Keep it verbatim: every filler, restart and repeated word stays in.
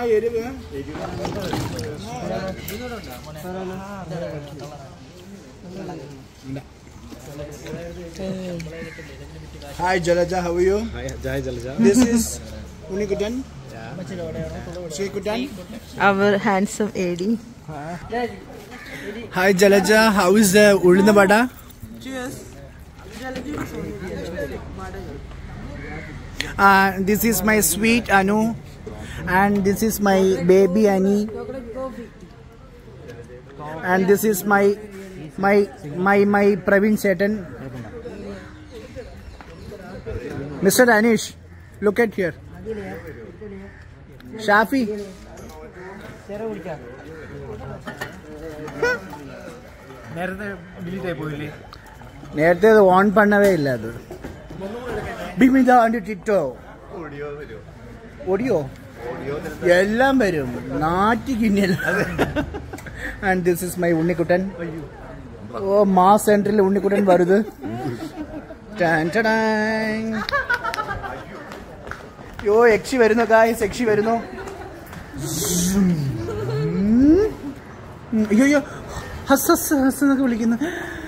Hi Jalaja, how are you? Hi, Jai Jalaja. This is Unikutan. Yeah. Srikutan. Our handsome A D. Hi Jalaja, how is the Ulunda Bada? Cheers. Uh, this is my sweet Anu, and this is my baby Annie, and this is my my my my Praveen Setan. Mister Anish, look at here. Shafi. നേരത്തെ അത് on പണ്ണവേ ഇല്ല അത് Bimitha and Tito audio എല്ലാം വരും നാറ്റിക്കിന്നല്ല. And this is my Unnikuttan. ഓ മാസ് സെന്ററിൽ ഉണ്ണിക്കുട്ടൻ വരുത്. യോ യക്ഷി വരുന്നു ഗായ്സ്, യക്ഷി വരുന്നു. അയ്യോ ഹസ് ഹസ് ഹസ് എന്നൊക്കെ വിളിക്കുന്നു.